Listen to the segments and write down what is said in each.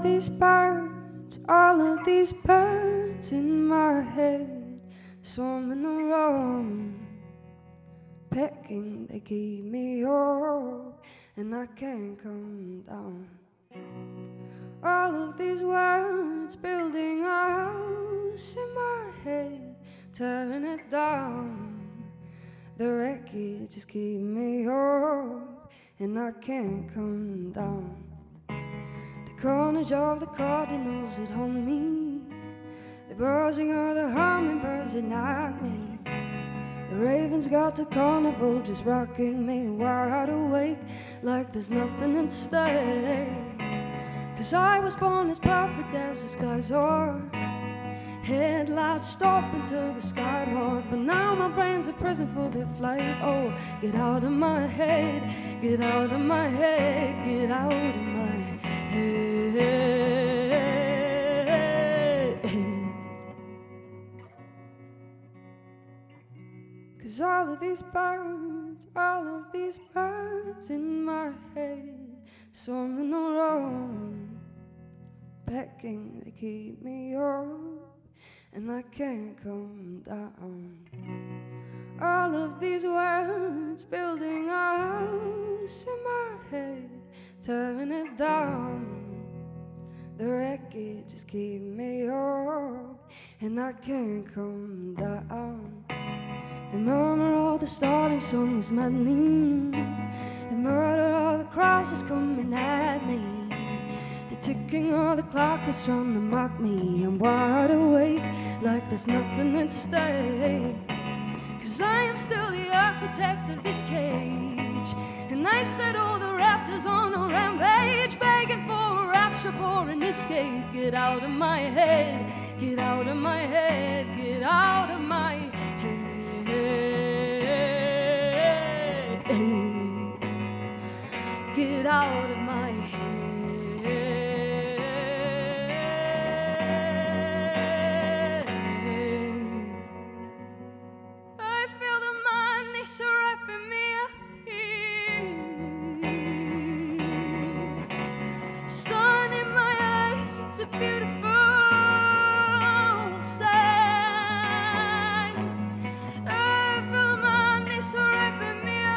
of these birds, all of these birds in my head, swarming around, pecking, they keep me up, and I can't come down. All of these words building a house in my head, tearing it down. The wreckage just keep me up, and I can't come down. The carnage of the cardinals that haunt me, the buzzing of the hummingbirds that knock me. The ravens got a carnival just rocking me wide awake, like there's nothing at stake. 'Cause I was born as perfect as the skies are, headlights stop into the skylark, but now my brain's a prison for their flight. Oh, get out of my head, get out of my head, get out of my head. 'Cause all of these birds in my head, swarming around, pecking, they keep me up, and I can't come down. All of these words building a house in my head, tearing it down. The wreckage just keep me up, and I can't come down. The murmur of the starting song is maddening. The murder of the cross is coming at me. The ticking of the clock is trying to mock me. I'm wide awake, like there's nothing at stake. 'Cause I am still the architect of this cage, and I set all the raptors on a rampage, begging for a rapture, for an escape. Get out of my head, get out of my head, get out of my head. Get out of my head. I feel the madness wrapping me up here. Sun in my eyes, it's a beautiful sight. I feel the madness wrapping me up.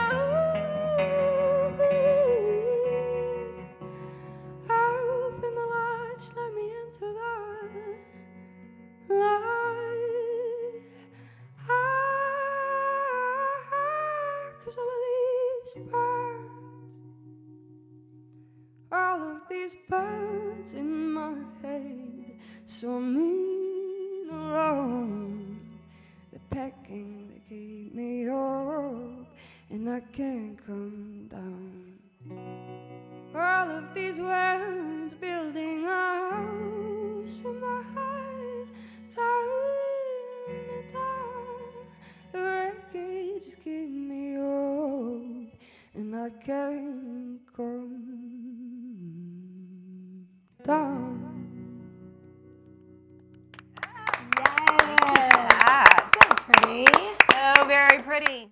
All of these birds in my head, swarming around, they're pecking, they keep me up, and I can't come down. All of these words building a house in my head, tearing it down. The wreckage just keep me up, and I can't come down. Yes. So pretty. So very pretty.